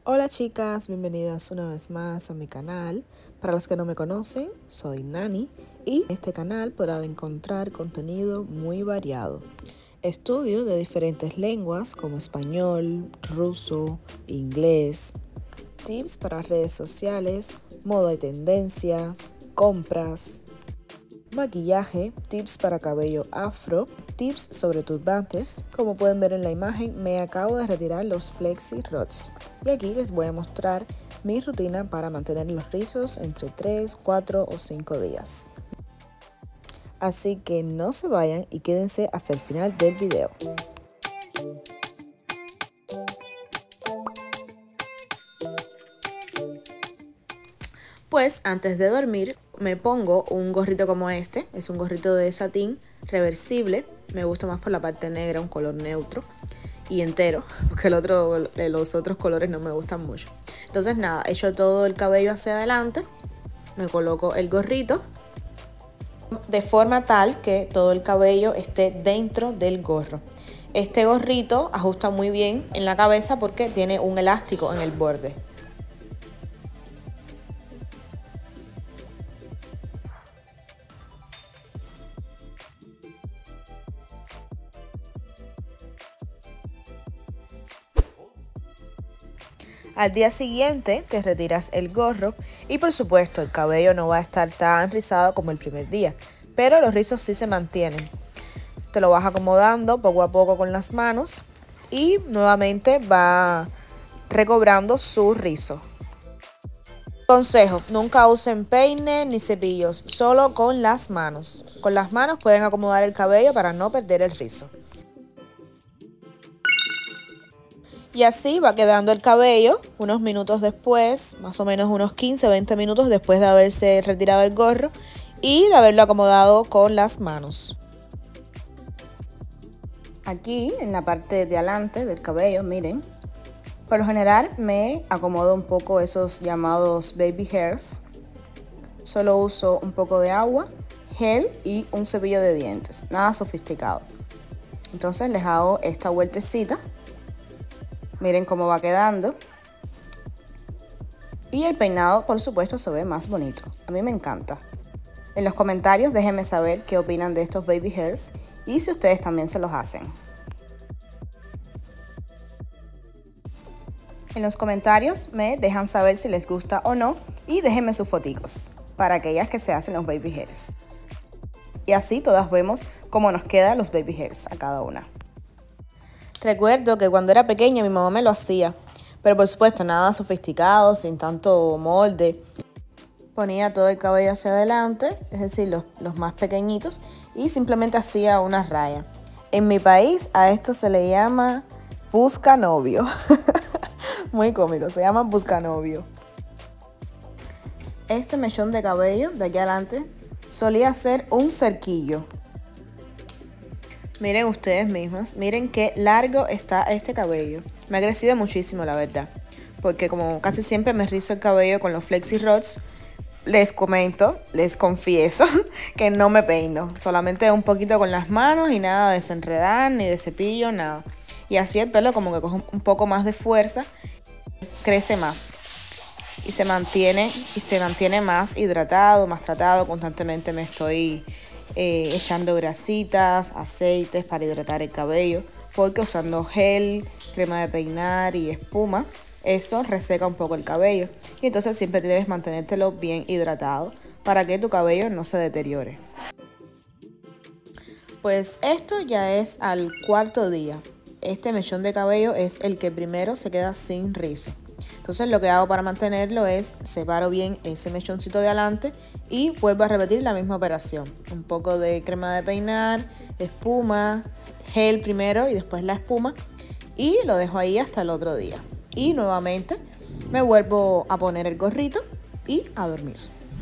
Hola chicas, bienvenidas una vez más a mi canal. Para los que no me conocen, soy Nani y en este canal podrán encontrar contenido muy variado. Estudio de diferentes lenguas como español, ruso, inglés, tips para redes sociales, moda y tendencia, compras, maquillaje, tips para cabello afro, tips sobre turbantes. Como pueden ver en la imagen, me acabo de retirar los Flexi Rods y aquí les voy a mostrar mi rutina para mantener los rizos entre 3, 4 o 5 días. Así que no se vayan y quédense hasta el final del video. Pues antes de dormir me pongo un gorrito como este, es un gorrito de satín reversible, me gusta más por la parte negra, un color neutro y entero, porque los otros colores no me gustan mucho. Entonces nada, echo todo el cabello hacia adelante, me coloco el gorrito de forma tal que todo el cabello esté dentro del gorro. Este gorrito ajusta muy bien en la cabeza porque tiene un elástico en el borde. Al día siguiente te retiras el gorro y por supuesto el cabello no va a estar tan rizado como el primer día, pero los rizos sí se mantienen. Te lo vas acomodando poco a poco con las manos y nuevamente va recobrando su rizo. Consejo, nunca usen peine ni cepillos, solo con las manos. Con las manos pueden acomodar el cabello para no perder el rizo. Y así va quedando el cabello unos minutos después, más o menos unos 15-20 minutos después de haberse retirado el gorro y de haberlo acomodado con las manos. Aquí en la parte de adelante del cabello, miren, por lo general me acomodo un poco esos llamados baby hairs. Solo uso un poco de agua, gel y un cepillo de dientes, nada sofisticado. Entonces les hago esta vueltecita. Miren cómo va quedando. Y el peinado, por supuesto, se ve más bonito. A mí me encanta. En los comentarios déjenme saber qué opinan de estos baby hairs y si ustedes también se los hacen. En los comentarios me dejan saber si les gusta o no y déjenme sus foticos para aquellas que se hacen los baby hairs. Y así todas vemos cómo nos quedan los baby hairs a cada una. Recuerdo que cuando era pequeña mi mamá me lo hacía, pero por supuesto nada sofisticado, sin tanto molde. Ponía todo el cabello hacia adelante, es decir, los más pequeñitos, y simplemente hacía una raya. En mi país a esto se le llama buscanovio. Muy cómico, se llama buscanovio. Este mechón de cabello de aquí adelante solía ser un cerquillo. Miren ustedes mismas, miren qué largo está este cabello. Me ha crecido muchísimo, la verdad. Porque como casi siempre me rizo el cabello con los Flexi Rods, les comento, les confieso que no me peino. Solamente un poquito con las manos y nada de desenredar, ni de cepillo, nada. Y así el pelo como que coge un poco más de fuerza, crece más. Y se mantiene más hidratado, más tratado. Constantemente me estoy echando grasitas, aceites para hidratar el cabello, porque usando gel, crema de peinar y espuma, eso reseca un poco el cabello y entonces siempre debes mantenértelo bien hidratado para que tu cabello no se deteriore. Pues esto ya es al cuarto día. Este mechón de cabello es el que primero se queda sin rizo. Entonces lo que hago para mantenerlo es separo bien ese mechoncito de adelante y vuelvo a repetir la misma operación. Un poco de crema de peinar, espuma, gel primero y después la espuma y lo dejo ahí hasta el otro día. Y nuevamente me vuelvo a poner el gorrito y a dormir.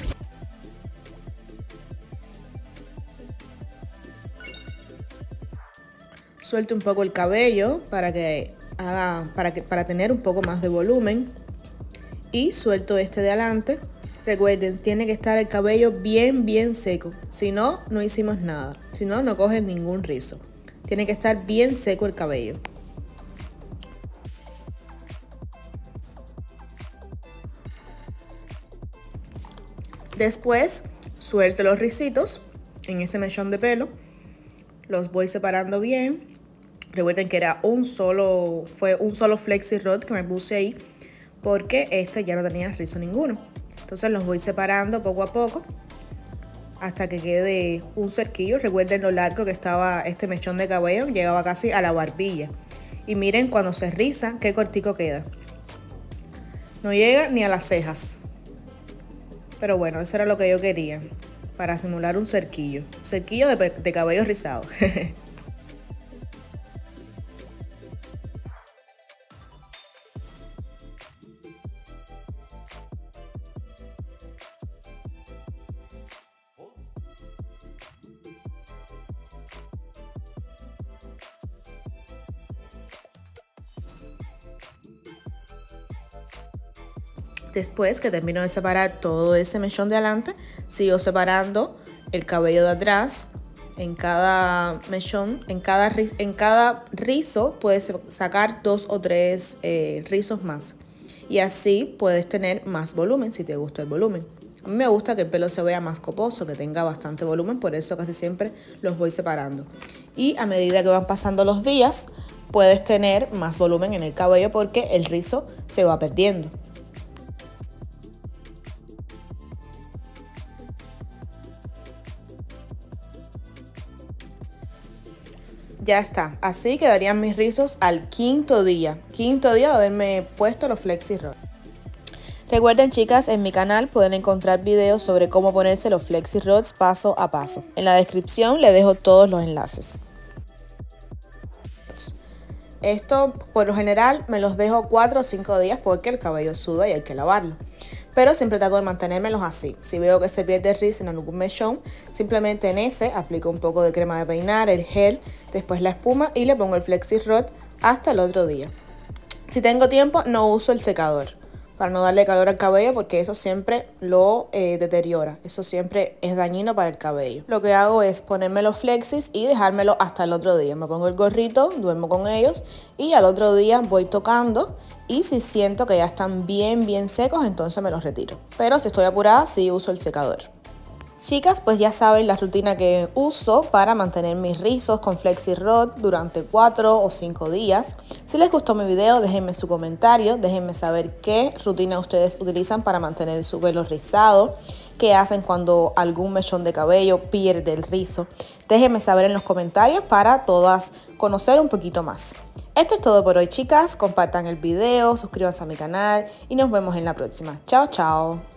Suelto un poco el cabello para tener un poco más de volumen y suelto este de adelante. Recuerden, tiene que estar el cabello bien seco, si no, no hicimos nada, si no, no cogen ningún rizo. Tiene que estar bien seco el cabello. Después suelto los risitos en ese mechón de pelo. Los voy separando bien. Recuerden que fue un solo flexi rod que me puse ahí porque este ya no tenía rizo ninguno. Entonces los voy separando poco a poco hasta que quede un cerquillo. Recuerden lo largo que estaba este mechón de cabello, llegaba casi a la barbilla. Y miren cuando se riza qué cortico queda. No llega ni a las cejas. Pero bueno, eso era lo que yo quería para simular un cerquillo. Cerquillo de cabello rizado. Después que termino de separar todo ese mechón de adelante, sigo separando el cabello de atrás. En cada mechón, en cada rizo puedes sacar 2 o 3 rizos más. Y así puedes tener más volumen si te gusta el volumen. A mí me gusta que el pelo se vea más coposo, que tenga bastante volumen, por eso casi siempre los voy separando. Y a medida que van pasando los días, puedes tener más volumen en el cabello porque el rizo se va perdiendo. Ya está, así quedarían mis rizos al quinto día de haberme puesto los flexi rods. Recuerden, chicas, en mi canal pueden encontrar videos sobre cómo ponerse los flexi rods paso a paso. En la descripción les dejo todos los enlaces. Esto por lo general me los dejo 4 o 5 días porque el cabello suda y hay que lavarlo. Pero siempre trato de mantenérmelos así. Si veo que se pierde el rizo en algún mechón, simplemente en ese aplico un poco de crema de peinar, el gel, después la espuma y le pongo el flexi rod hasta el otro día. Si tengo tiempo no uso el secador para no darle calor al cabello porque eso siempre lo deteriora. Eso siempre es dañino para el cabello. Lo que hago es ponerme los flexis y dejármelo hasta el otro día. Me pongo el gorrito, duermo con ellos y al otro día voy tocando. Y si siento que ya están bien secos, entonces me los retiro. Pero si estoy apurada, sí uso el secador. Chicas, pues ya saben la rutina que uso para mantener mis rizos con flexi rod durante 4 o 5 días. Si les gustó mi video, déjenme su comentario, déjenme saber qué rutina ustedes utilizan para mantener su pelo rizado, qué hacen cuando algún mechón de cabello pierde el rizo. Déjenme saber en los comentarios para todas conocer un poquito más. Esto es todo por hoy, chicas. Compartan el video, suscríbanse a mi canal y nos vemos en la próxima. Chao, chao.